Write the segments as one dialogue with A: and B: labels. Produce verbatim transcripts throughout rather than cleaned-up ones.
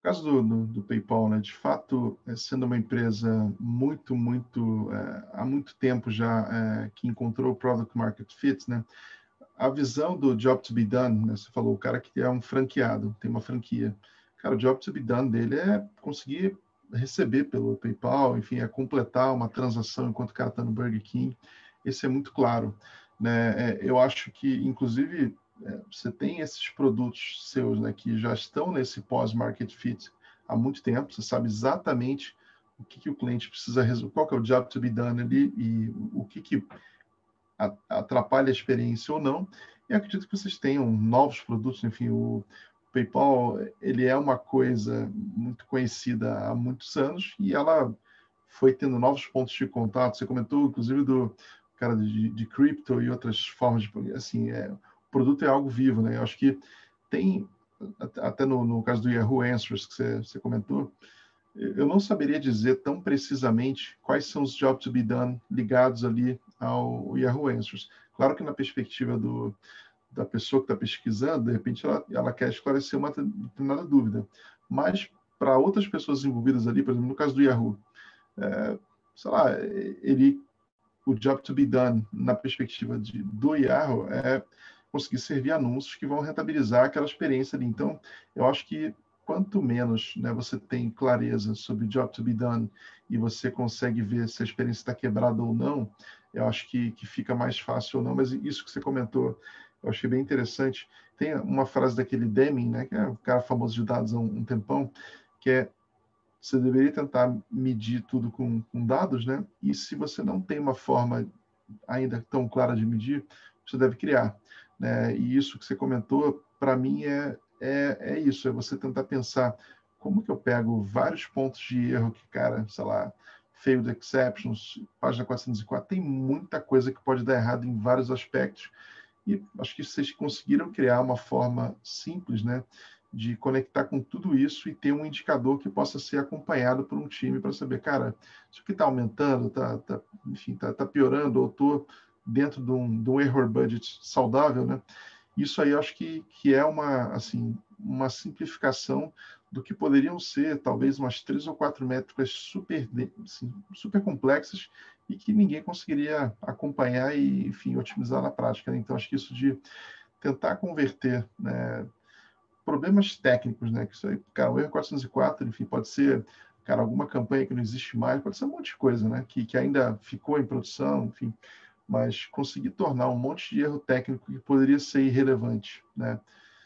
A: caso do, do, do PayPal, né, de fato, é, sendo uma empresa muito, muito, é, há muito tempo já é, que encontrou o Product Market Fit, né, a visão do Job to be Done, né, você falou, o cara que é um franqueado, tem uma franquia. Cara, o Job to be Done dele é conseguir receber pelo PayPal, enfim, é completar uma transação enquanto o cara está no Burger King. Esse é muito claro, né? É, eu acho que, inclusive, é, você tem esses produtos seus, né, que já estão nesse pós-market fit há muito tempo, você sabe exatamente o que, que o cliente precisa resolver, qual que é o job to be done ali e o que, que atrapalha a experiência ou não. E acredito que vocês tenham novos produtos, enfim, o PayPal, ele é uma coisa muito conhecida há muitos anos e ela foi tendo novos pontos de contato. Você comentou, inclusive, do cara de, de cripto e outras formas de, assim, é, o produto é algo vivo, né? Eu acho que tem, até no, no caso do Yahoo Answers que você, você comentou, eu não saberia dizer tão precisamente quais são os jobs to be done ligados ali ao Yahoo Answers. Claro que na perspectiva do, da pessoa que está pesquisando, de repente ela, ela quer esclarecer uma determinada dúvida. Mas para outras pessoas envolvidas ali, por exemplo, no caso do Yahoo, é, sei lá, ele, o job to be done na perspectiva de, do Yahoo é conseguir servir anúncios que vão rentabilizar aquela experiência ali. Então, eu acho que quanto menos, né, você tem clareza sobre o job to be done e você consegue ver se a experiência está quebrada ou não, eu acho que, que fica mais fácil ou não. Mas isso que você comentou, eu achei bem interessante. Tem uma frase daquele Deming, né, que é um cara famoso de dados há um, um tempão, que é: você deveria tentar medir tudo com, com dados, né? E se você não tem uma forma ainda tão clara de medir, você deve criar, né? E isso que você comentou, para mim, é, é, é isso, é você tentar pensar como que eu pego vários pontos de erro que, cara, sei lá, failed exceptions, página quatrocentos e quatro, tem muita coisa que pode dar errado em vários aspectos, e acho que vocês conseguiram criar uma forma simples, né, de conectar com tudo isso e ter um indicador que possa ser acompanhado por um time para saber, cara, isso aqui está aumentando, está, tá, enfim, está tá piorando, ou estou dentro de um, de um error budget saudável, né? Isso aí eu acho que, que é uma, assim, uma simplificação do que poderiam ser talvez umas três ou quatro métricas super, assim, super complexas e que ninguém conseguiria acompanhar e, enfim, otimizar na prática, né? Então, acho que isso de tentar converter, né, problemas técnicos, né? Que isso aí, cara, o erro quatrocentos e quatro, enfim, pode ser, cara, alguma campanha que não existe mais, pode ser um monte de coisa, né? Que, que ainda ficou em produção, enfim, mas conseguir tornar um monte de erro técnico que poderia ser irrelevante, né,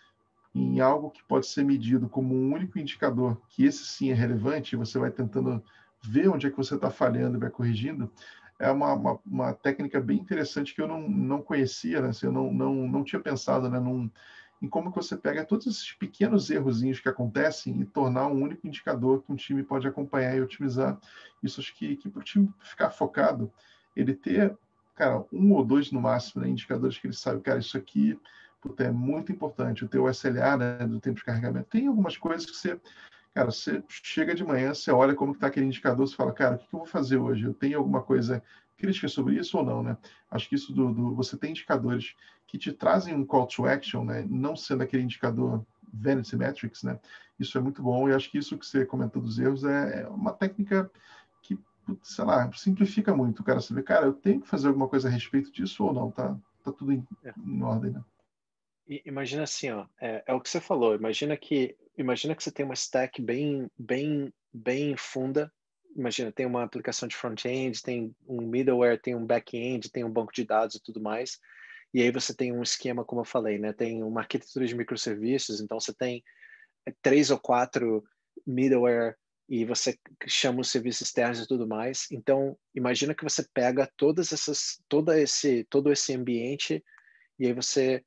A: em algo que pode ser medido como um único indicador, que esse sim é relevante, e você vai tentando ver onde é que você está falhando e vai corrigindo, é uma, uma, uma técnica bem interessante que eu não, não conhecia, né? Assim, eu não, não, não tinha pensado, né, num, em como que você pega todos esses pequenos errozinhos que acontecem e tornar um único indicador que um time pode acompanhar e otimizar. Isso acho que, que para o time ficar focado, ele ter, cara, um ou dois no máximo, né, indicadores que ele sabe, cara, isso aqui, puta, é muito importante. O teu S L A, né, do tempo de carregamento, tem algumas coisas que você, cara, você chega de manhã, você olha como está aquele indicador, você fala, cara, o que eu vou fazer hoje? Eu tenho alguma coisa crítica sobre isso ou não, né? Acho que isso do, do você tem indicadores que te trazem um call to action, né? Não sendo aquele indicador vanity metrics, né? Isso é muito bom e acho que isso que você comentou dos erros é, é uma técnica que, sei lá, simplifica muito o cara saber, cara, eu tenho que fazer alguma coisa a respeito disso ou não, tá? Tá tudo em,
B: É.
A: em ordem, né?
B: E imagina assim, ó, é, é o que você falou. Imagina que, imagina que você tem uma stack bem, bem, bem funda. Imagina, tem uma aplicação de front-end, tem um middleware, tem um back-end, tem um banco de dados e tudo mais. E aí você tem um esquema, como eu falei, né? Tem uma arquitetura de microserviços, então você tem três ou quatro middleware e você chama os serviços externos e tudo mais. Então, imagina que você pega todas essas, toda esse, todo esse ambiente e aí você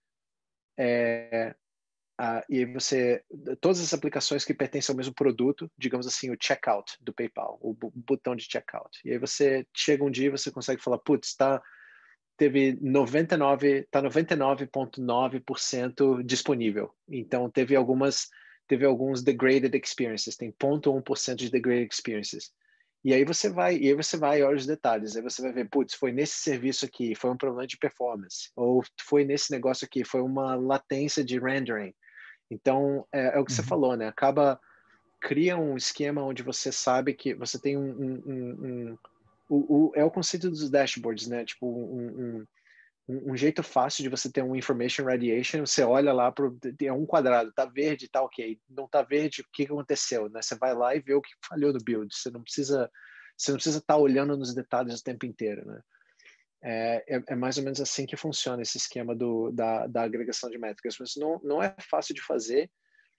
B: é, Uh, e aí você, todas as aplicações que pertencem ao mesmo produto, digamos assim, o checkout do PayPal, o botão de checkout. E aí você chega um dia e você consegue falar, putz, tá, teve noventa e nove, tá noventa e nove vírgula nove por cento disponível. Então teve algumas, teve alguns degraded experiences, tem zero vírgula um por cento de degraded experiences. E aí você vai, e aí você vai e olha os detalhes, aí você vai ver, putz, foi nesse serviço aqui, foi um problema de performance, ou foi nesse negócio aqui, foi uma latência de rendering. Então, é, é o que você
A: Uhum.
B: falou, né? Acaba, cria um esquema onde você sabe que você tem um, um, um, um o, o, é o conceito dos dashboards, né? Tipo um, um, um, um jeito fácil de você ter um information radiation. Você olha lá para é um quadrado, tá verde, tá ok, não tá verde, o que aconteceu, né? Você vai lá e vê o que falhou no build. Você não precisa você não precisa estar olhando nos detalhes o tempo inteiro, né? É, é, é mais ou menos assim que funciona esse esquema do, da, da agregação de métricas, mas não, não é fácil de fazer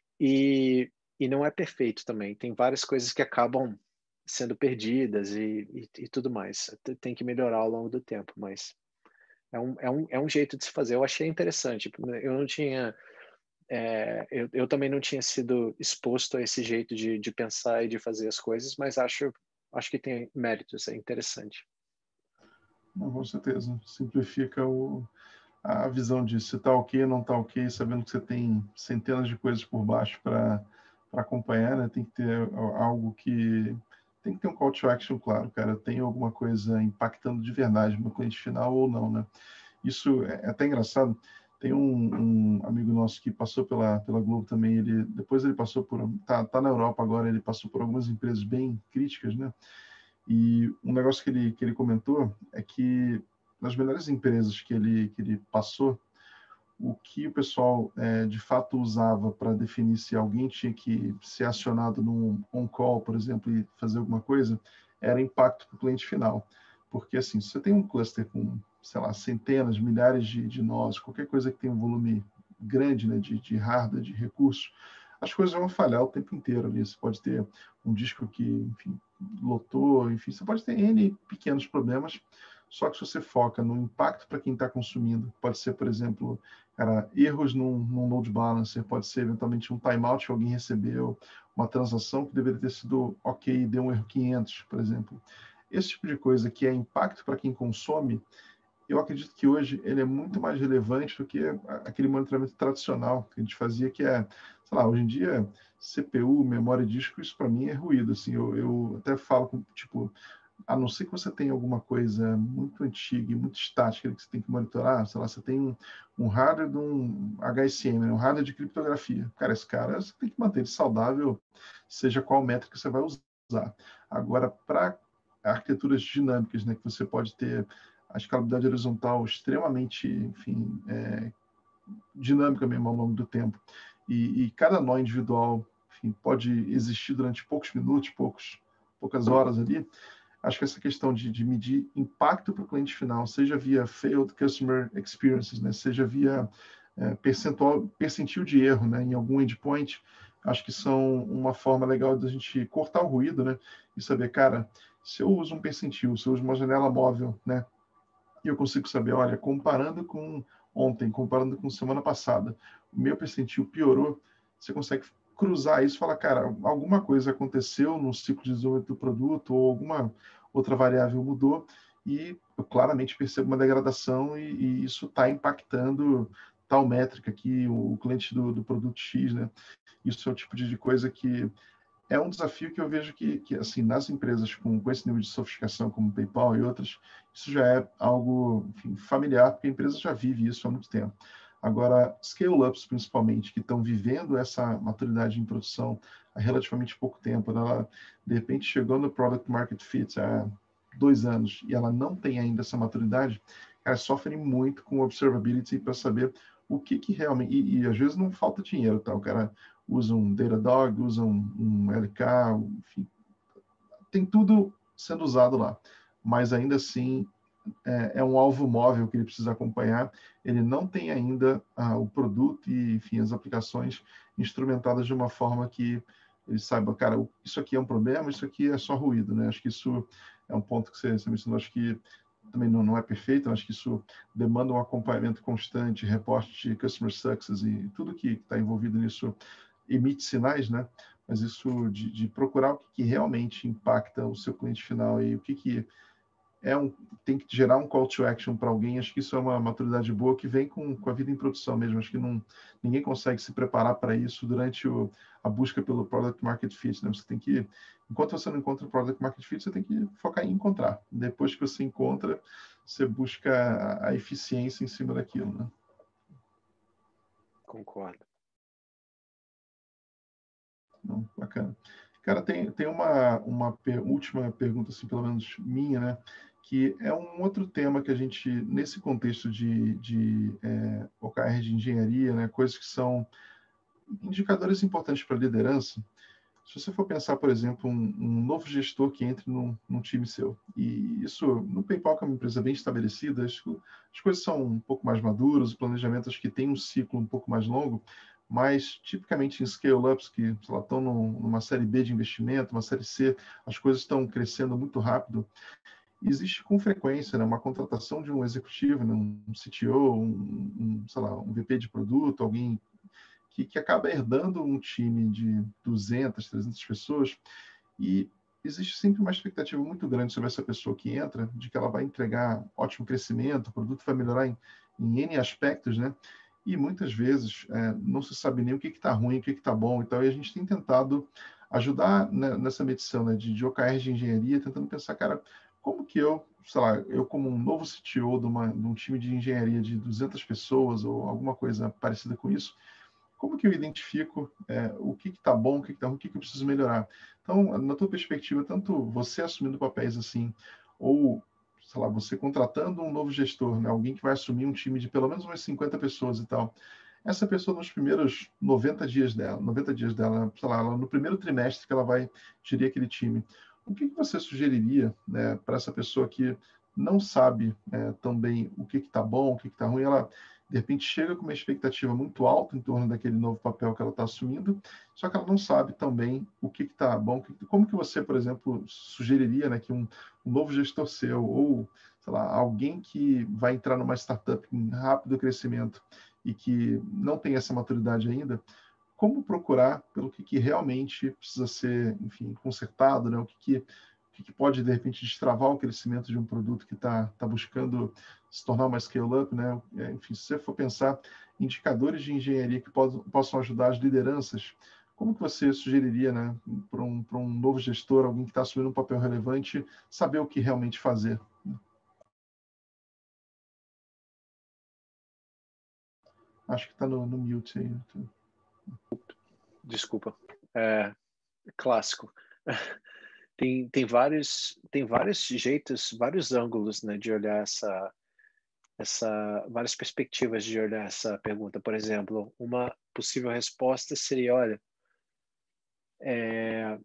B: e, e não é perfeito também. Tem várias coisas que acabam sendo perdidas e, e, e tudo mais. Tem que melhorar ao longo do tempo, mas é um, é um, é um jeito de se fazer. Eu achei interessante. Eu não tinha... É, eu, eu também não tinha sido exposto a esse jeito de, de pensar e de fazer as coisas, mas acho, acho que tem méritos, é interessante.
A: Não, com certeza. Simplifica o, a visão de se está ok, não está ok, sabendo que você tem centenas de coisas por baixo para acompanhar, né? Tem que ter algo que... Tem que ter um call to action, claro, cara. Tem alguma coisa impactando de verdade no cliente final ou não, né? Isso é até engraçado. Tem um, um amigo nosso que passou pela, pela Globo também. Ele, depois ele passou por... Tá, tá na Europa agora, ele passou por algumas empresas bem críticas, né? E um negócio que ele, que ele comentou é que nas melhores empresas que ele, que ele passou, o que o pessoal é, de fato usava para definir se alguém tinha que ser acionado num on-call, por exemplo, e fazer alguma coisa, era impacto para o cliente final. Porque, assim, se você tem um cluster com, sei lá, centenas, milhares de, de nós, qualquer coisa que tenha um volume grande, né, de, de hardware, de recursos, as coisas vão falhar o tempo inteiro ali. Você pode ter um disco que, enfim, lotou, enfim, você pode ter N pequenos problemas, só que se você foca no impacto para quem está consumindo, pode ser, por exemplo, cara, erros num, num load balancer, pode ser eventualmente um timeout que alguém recebeu, uma transação que deveria ter sido ok e deu um erro quinhentos, por exemplo. Esse tipo de coisa que é impacto para quem consome, eu acredito que hoje ele é muito mais relevante do que aquele monitoramento tradicional que a gente fazia, que é, sei lá, hoje em dia, C P U, memória e disco, isso para mim é ruído, assim, eu, eu até falo com, tipo, a não ser que você tenha alguma coisa muito antiga e muito estática que você tem que monitorar, sei lá, você tem um, um hardware de um H S M, um hardware de criptografia. Cara, esse cara você tem que manter ele saudável, seja qual métrica você vai usar. Agora, para arquiteturas dinâmicas, né, que você pode ter a escalabilidade horizontal extremamente, enfim, é, dinâmica mesmo ao longo do tempo, e, e cada nó individual, enfim, pode existir durante poucos minutos, poucos, poucas horas ali. Acho que essa questão de, de medir impacto para o cliente final, seja via failed customer experiences, né, seja via é, percentual, percentil de erro, né, em algum endpoint, acho que são uma forma legal de a gente cortar o ruído, né, e saber, cara, se eu uso um percentil, se eu uso uma janela móvel, né, e eu consigo saber, olha, comparando com ontem, comparando com semana passada, o meu percentil piorou, você consegue cruzar isso e falar, cara, alguma coisa aconteceu no ciclo de desenvolvimento do produto ou alguma outra variável mudou e eu claramente percebo uma degradação e, e isso está impactando tal métrica aqui, o cliente do, do produto X, né? Isso é o tipo de coisa que é um desafio que eu vejo que, que assim, nas empresas com, com esse nível de sofisticação, como PayPal e outras, isso já é algo, enfim, familiar, porque a empresa já vive isso há muito tempo. Agora, scale-ups, principalmente, que estão vivendo essa maturidade em produção há relativamente pouco tempo, ela, de repente, chegou no Product Market Fit há dois anos e ela não tem ainda essa maturidade, cara, sofrem muito com observability para saber o que, que realmente... E, e, às vezes não falta dinheiro, tá? O cara usa um Datadog, usa um, um L K, enfim, tem tudo sendo usado lá. Mas ainda assim, é, é um alvo móvel que ele precisa acompanhar. Ele não tem ainda ah, o produto e, enfim, as aplicações instrumentadas de uma forma que ele saiba, cara, isso aqui é um problema, isso aqui é só ruído, né? Acho que isso é um ponto que você, você mencionou, acho que também não, não é perfeito, acho que isso demanda um acompanhamento constante, reporte de customer success e tudo que está envolvido nisso emite sinais, né? Mas isso de, de procurar o que, que realmente impacta o seu cliente final e o que, que é um, tem que gerar um call to action para alguém, acho que isso é uma maturidade boa que vem com, com a vida em produção mesmo, acho que não, ninguém consegue se preparar para isso durante o, a busca pelo Product Market Fit, né? Você tem que, enquanto você não encontra o Product Market Fit, você tem que focar em encontrar. Depois que você encontra, você busca a, a eficiência em cima daquilo, né?
B: Concordo.
A: Então, Bacana. Cara, tem, tem uma, uma per, última pergunta, assim, pelo menos minha, né? Que é um outro tema que a gente, nesse contexto de, de é, O K R de engenharia, né? Coisas que são indicadores importantes para a liderança. Se você for pensar, por exemplo, um, um novo gestor que entre num, num time seu, e isso, no PayPal, que é uma empresa bem estabelecida, as, as coisas são um pouco mais maduras, o planejamento acho que tem um ciclo um pouco mais longo, mas tipicamente em scale-ups, que sei lá, estão num, numa série B de investimento, uma série C, as coisas estão crescendo muito rápido, existe com frequência, né, uma contratação de um executivo, né, um C T O, um, um, sei lá, um V P de produto, alguém que, que acaba herdando um time de duzentas, trezentas pessoas, e existe sempre uma expectativa muito grande sobre essa pessoa que entra, de que ela vai entregar ótimo crescimento, o produto vai melhorar em, em N aspectos, né? E muitas vezes é, não se sabe nem o que está ruim, o que está bom, então, e a gente tem tentado ajudar, né, nessa medição, né, de, de O K R de engenharia, tentando pensar, cara, como que eu, sei lá, eu como um novo C T O de, uma, de um time de engenharia de duzentas pessoas ou alguma coisa parecida com isso, como que eu identifico é, o que está bom, o que está ruim, o que, que eu preciso melhorar? Então, na tua perspectiva, tanto você assumindo papéis assim, ou, sei lá, você contratando um novo gestor, né, alguém que vai assumir um time de pelo menos umas cinquenta pessoas e tal, essa pessoa nos primeiros noventa dias dela, noventa dias dela, sei lá, ela, no primeiro trimestre que ela vai gerir aquele time, o que, que você sugeriria, né, para essa pessoa que não sabe é, também o que está bom, o que está ruim, ela de repente chega com uma expectativa muito alta em torno daquele novo papel que ela está assumindo, só que ela não sabe também o que está bom, que, como que você, por exemplo, sugeriria, né, que um, um novo gestor seu, ou, sei lá, alguém que vai entrar numa startup em rápido crescimento e que não tem essa maturidade ainda, como procurar pelo que, que realmente precisa ser, enfim, consertado, né, o que, que que pode, de repente, destravar o crescimento de um produto que está tá buscando se tornar uma scale-up, né? Enfim, se você for pensar indicadores de engenharia que possam, possam ajudar as lideranças, como que você sugeriria, né, para um, para um novo gestor, alguém que está assumindo um papel relevante, saber o que realmente fazer? Acho que está no, no mute aí.
B: Desculpa. É, clássico. Tem, tem, vários, tem vários jeitos, vários ângulos, né, de olhar essa, essa, várias perspectivas de olhar essa pergunta. Por exemplo, uma possível resposta seria, olha, é,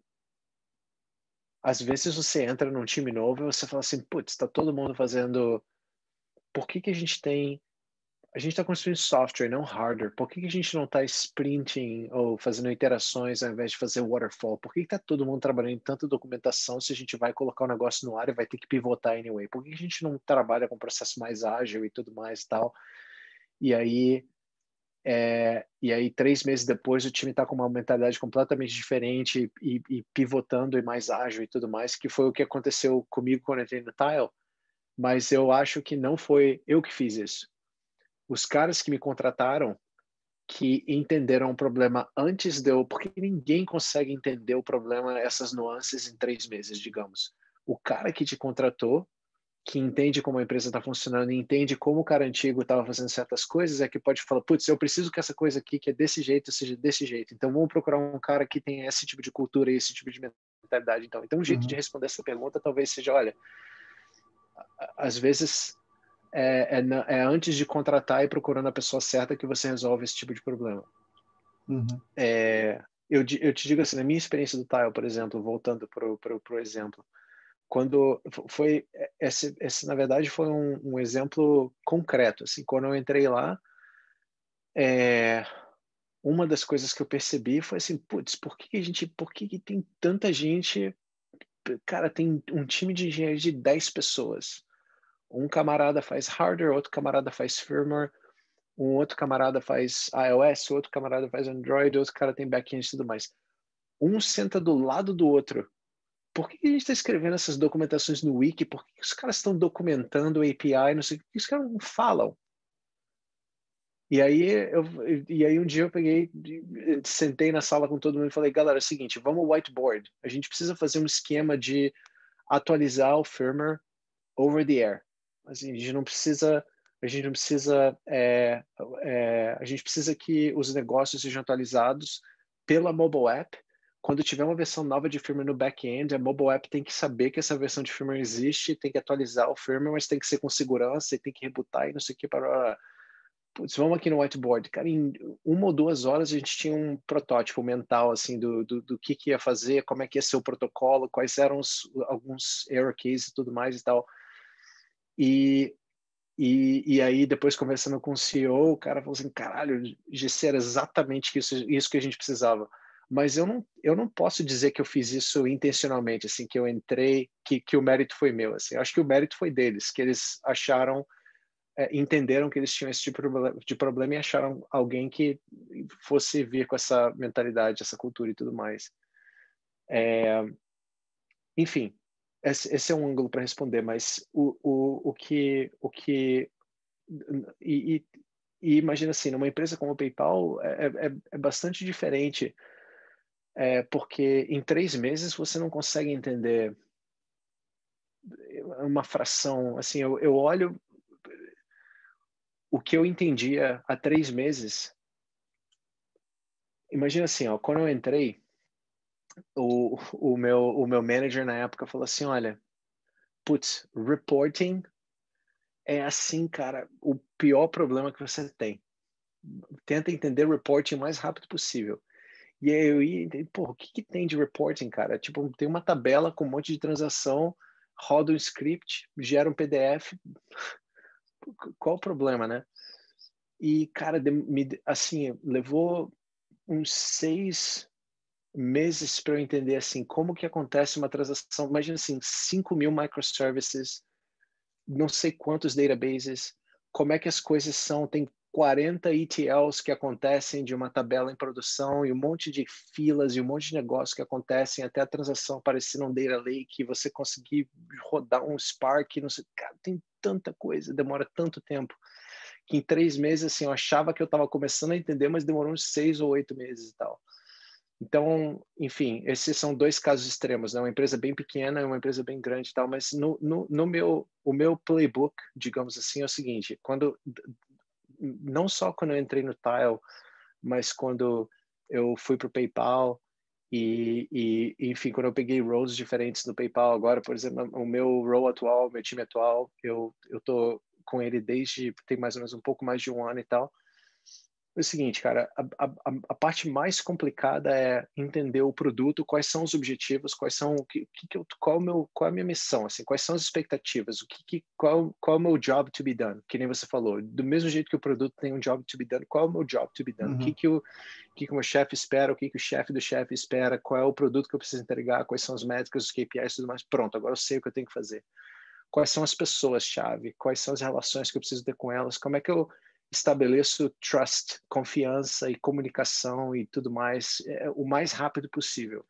B: às vezes você entra num time novo e você fala assim, putz, está todo mundo fazendo, por que que a gente tem, a gente está construindo software, não hardware, por que que a gente não está sprinting ou fazendo iterações ao invés de fazer waterfall? Por que que está todo mundo trabalhando em tanta documentação se a gente vai colocar o negócio no ar e vai ter que pivotar anyway? Por que que a gente não trabalha com processo mais ágil e tudo mais e tal? E aí, é, e aí três meses depois, o time está com uma mentalidade completamente diferente e, e pivotando e mais ágil e tudo mais, que foi o que aconteceu comigo quando eu entrei no Tile. Mas eu acho que não foi eu que fiz isso. Os caras que me contrataram, que entenderam o problema antes de eu... Porque ninguém consegue entender o problema, essas nuances, em três meses, digamos. O cara que te contratou, que entende como a empresa está funcionando e entende como o cara antigo estava fazendo certas coisas, é que pode falar, putz, eu preciso que essa coisa aqui, que é desse jeito, seja desse jeito. Então, vamos procurar um cara que tem esse tipo de cultura e esse tipo de mentalidade. Então, então um jeito
A: Uhum.
B: de responder essa pergunta talvez seja, olha, às vezes... É, é, é antes de contratar e procurando a pessoa certa que você resolve esse tipo de problema.
A: Uhum.
B: É, eu, eu te digo assim, na minha experiência do Tile, por exemplo, voltando para o exemplo, quando foi, esse, esse na verdade foi um, um exemplo concreto, assim, quando eu entrei lá, é, uma das coisas que eu percebi foi assim, putz, por que a gente, por que, que tem tanta gente, cara, tem um time de engenharia de dez pessoas, um camarada faz hardware, outro camarada faz firmware, um outro camarada faz iOS, outro camarada faz Android, outro cara tem back-end e tudo mais. Um senta do lado do outro. Por que a gente está escrevendo essas documentações no Wiki? Por que os caras estão documentando o A P I? Não sei o que os caras não falam. E aí, eu, e aí um dia eu peguei, sentei na sala com todo mundo e falei, galera, é o seguinte, vamos whiteboard. A gente precisa fazer um esquema de atualizar o firmware over the air. Assim, a gente não precisa, a gente não precisa, é, é, a gente precisa que os negócios sejam atualizados pela mobile app quando tiver uma versão nova de firmware no back-end, a mobile app tem que saber que essa versão de firmware existe, tem que atualizar o firmware, mas tem que ser com segurança e tem que rebootar e não sei o que para... Putz, vamos aqui no whiteboard. Cara, em uma ou duas horas a gente tinha um protótipo mental, assim, do, do, do que, que ia fazer, como é que ia ser o protocolo, quais eram os, alguns error cases e tudo mais e tal. E, e, e aí, depois conversando com o C E O, o cara falou assim, caralho, G C era exatamente isso, isso que a gente precisava. Mas eu não, eu não posso dizer que eu fiz isso intencionalmente, assim, que eu entrei, que, que o mérito foi meu. Assim. Eu acho que o mérito foi deles, que eles acharam... É, entenderam que eles tinham esse tipo de problema e acharam alguém que fosse vir com essa mentalidade, essa cultura e tudo mais. É, enfim, esse, esse é um ângulo para responder, mas o, o, o que... O que e, e, e imagina assim, numa empresa como o PayPal é, é, é bastante diferente, é, porque em três meses você não consegue entender uma fração. Assim, eu, eu olho... O que eu entendia há três meses, imagina assim, ó, quando eu entrei, o, o, meu, o meu manager na época falou assim, olha, putz, reporting é assim, cara, o pior problema que você tem. Tenta entender reporting o mais rápido possível. E aí eu ia entender, pô, o que, que tem de reporting, cara? Tipo, tem uma tabela com um monte de transação, roda um script, gera um P D F. Qual o problema, né? E, cara, me, assim, levou uns seis meses para eu entender assim como que acontece uma transação. Imagina assim, cinco mil microservices, não sei quantos databases, como é que as coisas são, tem quarenta E T Ls que acontecem de uma tabela em produção e um monte de filas e um monte de negócios que acontecem até a transação aparecer num data lake e você conseguir rodar um Spark, não sei, cara, tem tanta coisa, demora tanto tempo que em três meses assim eu achava que eu estava começando a entender, mas demorou uns seis ou oito meses e tal. Então, enfim, esses são dois casos extremos, né? Uma empresa bem pequena e uma empresa bem grande e tal, mas no, no, no meu, o meu playbook, digamos assim, é o seguinte, quando, não só quando eu entrei no Tile, mas quando eu fui para o PayPal e, e, enfim, quando eu peguei roles diferentes no PayPal agora, por exemplo, o meu role atual, meu time atual, eu, eu tô com ele desde, tem mais ou menos um pouco mais de um ano e tal. É o seguinte, cara, a, a, a parte mais complicada é entender o produto, quais são os objetivos, quais são o que, que eu, qual, é o meu, qual é a minha missão, assim, quais são as expectativas, o que, que qual, qual é o meu job to be done, que nem você falou. Do mesmo jeito que o produto tem um job to be done, qual é o meu job to be done? Uhum. O que que o, que que o meu chefe espera, o que que o chefe do chefe espera, qual é o produto que eu preciso entregar, quais são as métricas, os K P Is e tudo mais. Pronto, agora eu sei o que eu tenho que fazer. Quais são as pessoas-chave, quais são as relações que eu preciso ter com elas, como é que eu estabeleço trust, confiança e comunicação e tudo mais é, o mais rápido possível.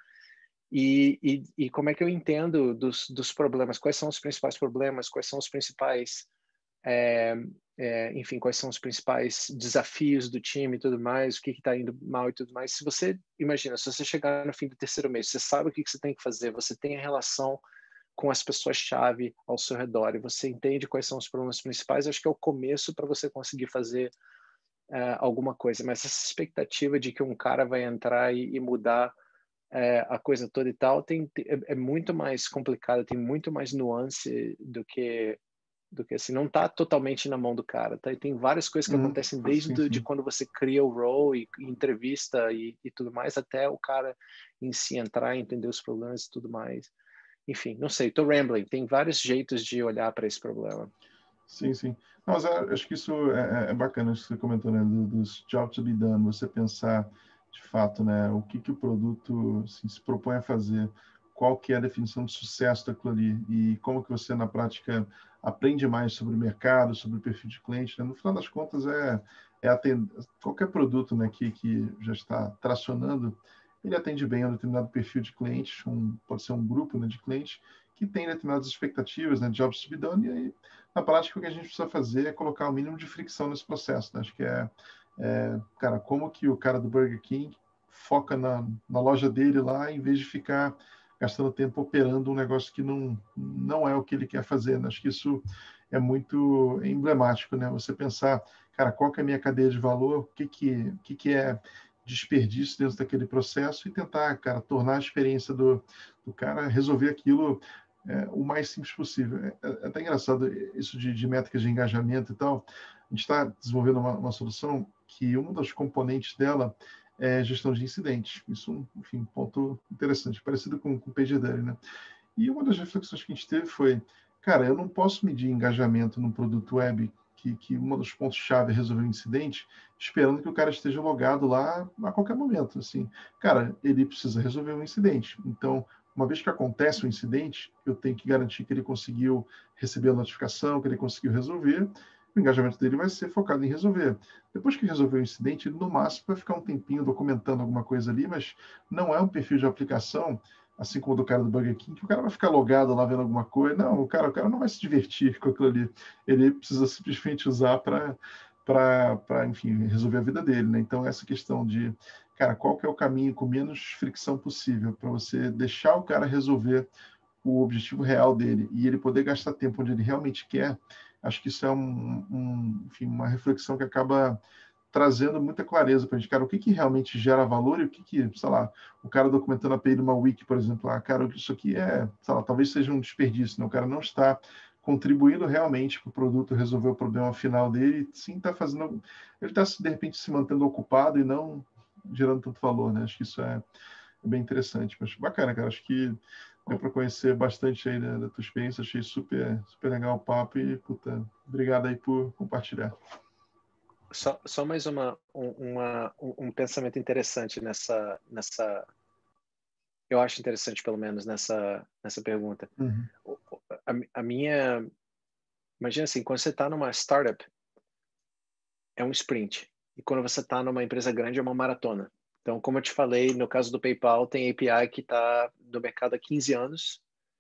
B: E, e, e como é que eu entendo dos, dos problemas, quais são os principais problemas, quais são os principais, é, é, enfim, quais são os principais desafios do time e tudo mais, o que está indo mal e tudo mais. Se você, imagina, se você chegar no fim do terceiro mês, você sabe o que, que você tem que fazer, você tem a relação com as pessoas-chave ao seu redor e você entende quais são os problemas principais, acho que é o começo para você conseguir fazer uh, alguma coisa. Mas essa expectativa de que um cara vai entrar e, e mudar uh, a coisa toda e tal tem, é, é muito mais complicado, tem muito mais nuance do que do que assim, não está totalmente na mão do cara, tá? E tem várias coisas que hum, acontecem desde sim, sim. de quando você cria o role e, e entrevista e, e tudo mais, até o cara em si entrar, entender os problemas e tudo mais. Enfim, não sei, estou rambling. Tem vários jeitos de olhar para esse problema.
A: Sim, sim. Não, mas acho que isso é, é bacana, isso que você comentou, né? Do, dos jobs to be done, você pensar, de fato, né? O que, que o produto assim, se propõe a fazer, qual que é a definição de sucesso daquilo ali e como que você, na prática, aprende mais sobre o mercado, sobre o perfil de cliente, né? No final das contas, é, é atender, qualquer produto, né, que, que já está tracionando, ele atende bem a um determinado perfil de clientes, um, pode ser um grupo, né, de clientes, que tem determinadas expectativas, né, jobs to be done, e aí, na prática, o que a gente precisa fazer é colocar o mínimo de fricção nesse processo, né? Acho que é, é, cara, como que o cara do Burger King foca na, na loja dele lá, em vez de ficar gastando tempo operando um negócio que não, não é o que ele quer fazer, né? Acho que isso é muito emblemático, né? Você pensar, cara, qual que é a minha cadeia de valor, o que que, o que, que é desperdício dentro daquele processo e tentar, cara, tornar a experiência do, do cara resolver aquilo é, o mais simples possível. É, é até engraçado isso de, de métricas de engajamento e tal. A gente está desenvolvendo uma, uma solução que uma das componentes dela é gestão de incidentes. Isso, enfim, um ponto interessante, parecido com, com o PagerDuty, né? E uma das reflexões que a gente teve foi, cara, eu não posso medir engajamento num produto web que, que um dos pontos-chave é resolver um incidente, esperando que o cara esteja logado lá a qualquer momento. Assim, cara, ele precisa resolver um incidente. Então, uma vez que acontece um incidente, eu tenho que garantir que ele conseguiu receber a notificação, que ele conseguiu resolver. O engajamento dele vai ser focado em resolver. Depois que resolver o incidente, ele no máximo vai ficar um tempinho documentando alguma coisa ali, mas não é um perfil de aplicação, assim como o do cara do Burger King, que o cara vai ficar logado lá vendo alguma coisa. Não, o cara, o cara não vai se divertir com aquilo ali. Ele precisa simplesmente usar para, para, enfim, resolver a vida dele, né? Então, essa questão de, cara, qual que é o caminho com menos fricção possível para você deixar o cara resolver o objetivo real dele e ele poder gastar tempo onde ele realmente quer, acho que isso é um, um, enfim, uma reflexão que acaba trazendo muita clareza para a gente, cara, o que, que realmente gera valor e o que, que, sei lá, o cara documentando a API de uma wiki, por exemplo, ah, cara, isso aqui é, sei lá, talvez seja um desperdício, né? O cara não está contribuindo realmente para o produto resolver o problema final dele, sim está fazendo, ele está, de repente, se mantendo ocupado e não gerando tanto valor, né? Acho que isso é, é bem interessante, mas bacana, cara, acho que deu para conhecer bastante aí da, da tua experiência, achei super, super legal o papo e, puta, obrigado aí por compartilhar.
B: Só, só mais uma, uma, um pensamento interessante nessa, nessa, eu acho interessante pelo menos nessa, nessa pergunta.
A: Uhum.
B: A, a minha, imagina assim, quando você está numa startup, é um sprint. E quando você está numa empresa grande, é uma maratona. Então, como eu te falei, no caso do PayPal, tem A P I que está no mercado há quinze anos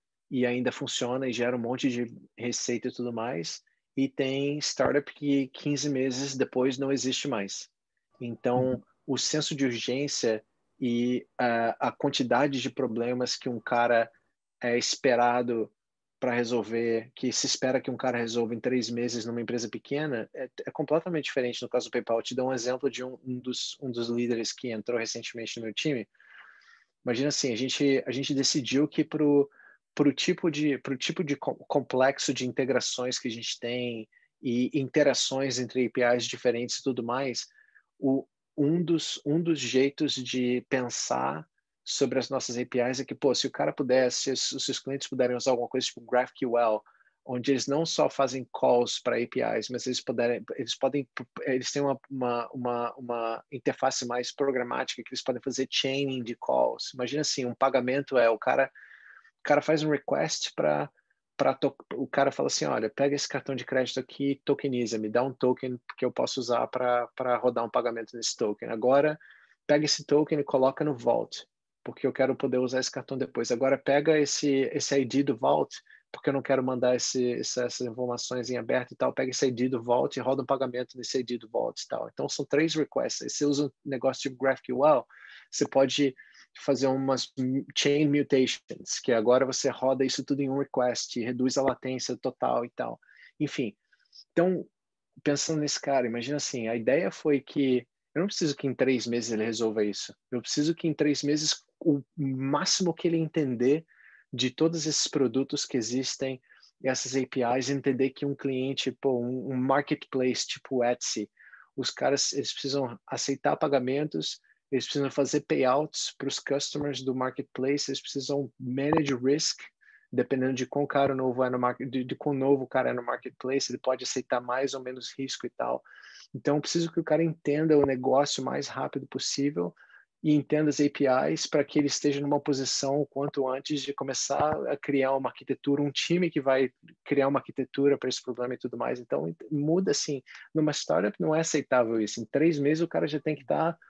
B: e ainda funciona e gera um monte de receita e tudo mais. E tem startup que quinze meses depois não existe mais. Então, o senso de urgência e a, a quantidade de problemas que um cara é esperado para resolver, que se espera que um cara resolva em três meses numa empresa pequena, é, é completamente diferente no caso do PayPal. Eu te dou um exemplo de um, um, dos, um dos líderes que entrou recentemente no meu time. Imagina assim, a gente, a gente decidiu que para o tipo de, pro tipo de complexo de integrações que a gente tem e interações entre A P Is diferentes e tudo mais, o, um, dos, um dos jeitos de pensar sobre as nossas A P Is é que, pô, se o cara pudesse, se os seus clientes puderem usar alguma coisa tipo GraphQL, onde eles não só fazem calls para A P Is, mas eles puderem, eles podem, eles têm uma, uma, uma, uma interface mais programática que eles podem fazer chaining de calls. Imagina assim, um pagamento é o cara, o cara faz um request para para o cara fala assim, olha, pega esse cartão de crédito aqui, tokeniza, me dá um token que eu posso usar para para rodar um pagamento nesse token. Agora, pega esse token e coloca no Vault, porque eu quero poder usar esse cartão depois. Agora, pega esse esse I D do Vault, porque eu não quero mandar esse, essas informações em aberto e tal, pega esse I D do Vault e roda um pagamento nesse I D do Vault e tal. Então, são três requests. Aí você usa um negócio tipo GraphQL, você pode fazer umas chain mutations, que agora você roda isso tudo em um request, e reduz a latência total e tal. Enfim, então, pensando nesse cara, imagina assim, a ideia foi que eu não preciso que em três meses ele resolva isso. Eu preciso que em três meses, o máximo que ele entender de todos esses produtos que existem, essas A P Is, entender que um cliente, pô, um, um marketplace tipo Etsy, os caras, eles precisam aceitar pagamentos, eles precisam fazer payouts para os customers do marketplace, eles precisam manage risk, dependendo de quão caro novo é no market, de, de quão novo o cara é no marketplace, ele pode aceitar mais ou menos risco e tal. Então, eu preciso que o cara entenda o negócio o mais rápido possível e entenda as A P Is para que ele esteja numa posição o quanto antes de começar a criar uma arquitetura, um time que vai criar uma arquitetura para esse problema e tudo mais. Então, muda assim. Numa startup não é aceitável isso. Em três meses o cara já tem que estar tá,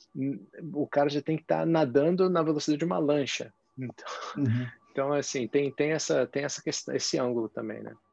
B: o cara já tem que estar tá nadando na velocidade de uma lancha. Então,
A: Uhum.
B: então assim, tem, tem, essa, tem essa questão, esse ângulo também, né?